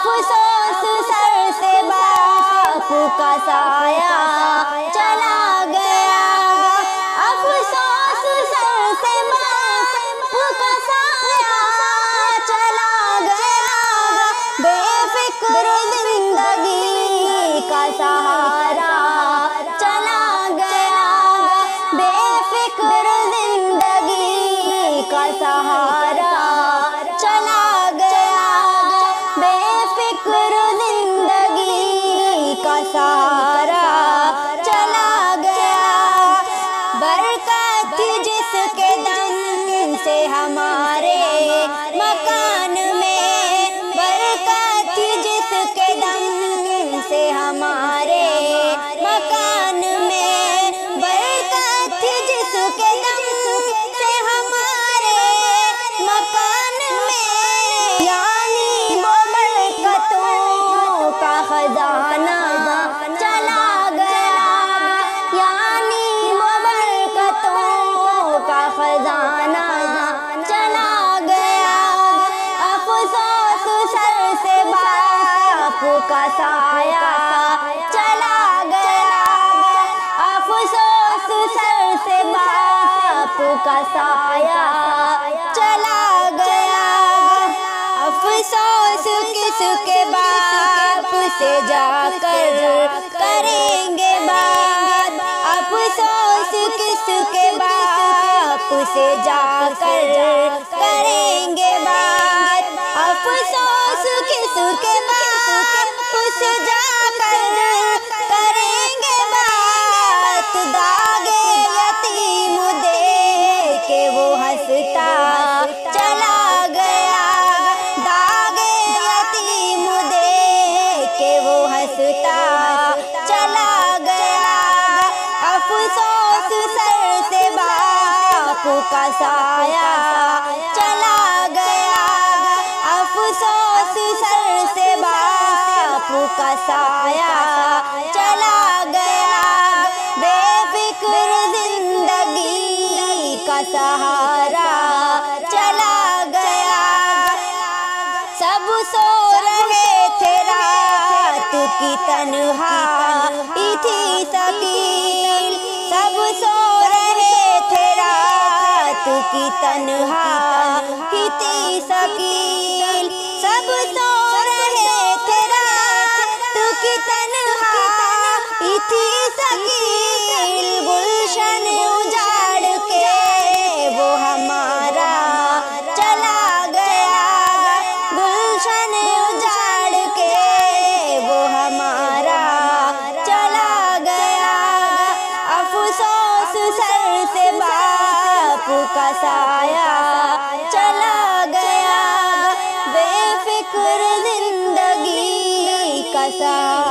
افسوس سر سے باپ کا سایہ چلا گیا، افسوس سر سے باپ کا سایہ چلا گیا، بے فکر زندگی کا سہارا چلا گیا، بے فکر زندگی کا سہارا چلا گیا، بے فکر زندگی کا سہارا چلا گیا۔ برکت جس کے دم سے ہمارے مکان میں، برکت جس کے دم سے ہمارے مکان میں، برکت جس کے دم سے ہمارے مکان میں، یعنی وہ برکتوں کا خزانہ چلا گیا، یعنی وہ برکتوں کا خزانہ چلا گیا، افسوس سر سے باپ کا سایہ چلا گیا، افسوس سر سے باپ کا سایہ چلا گیا، افسوس کس کے باپ سے جا کر کریں گے بات، افسوس کس کے باپ سے جا کر کریں گے بات، افسوس کس کے باپ سے جا کر کریں گے بات، داغے یتیم دیکھ کے وہ ہنستا چلا گیا، داغے یتیم دیکھ کے وہ ہنستا چلا گیا، افسوس سر سے باپ کا سایہ چلا گیا، افسوس سر سے باپ کا سایہ چلا گیا، بے فکر زندگی کا سہارا چلا گیا، سب سو رہے تھے رات کی تنہائی تھی ثقیل، سب سو رہے تھے رات کی تنہائی تھی ثقیل، سب سو رہے تھے رات کی تنہائی تھی ثقیل، گلشن اجاڑ کے وہ ہمارا چلا گیا، گلشن اجاڑ کے وہ ہمارا چلا گیا، افسوس سر سے باپ کا سایہ چلا گیا، بے فکر زندگی کا سایہ